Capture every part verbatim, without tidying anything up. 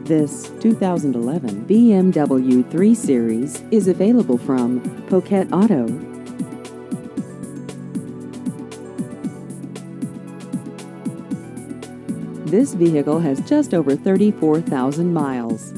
This two thousand eleven B M W three Series is available from Poquet Auto. This vehicle has just over thirty-four thousand miles.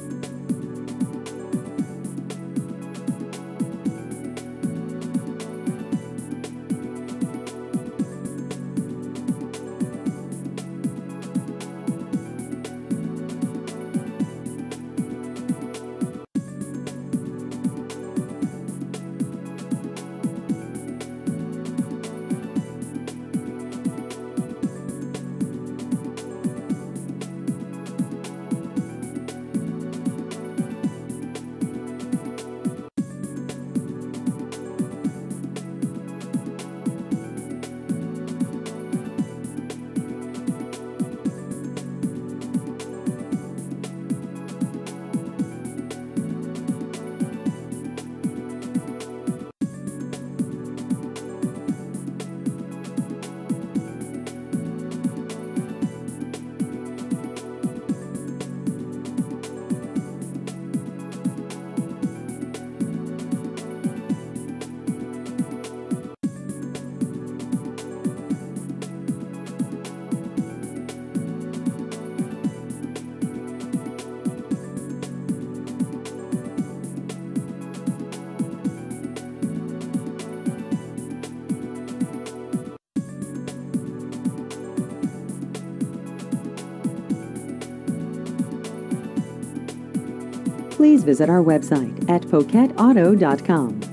Please visit our website at poquet auto dot com.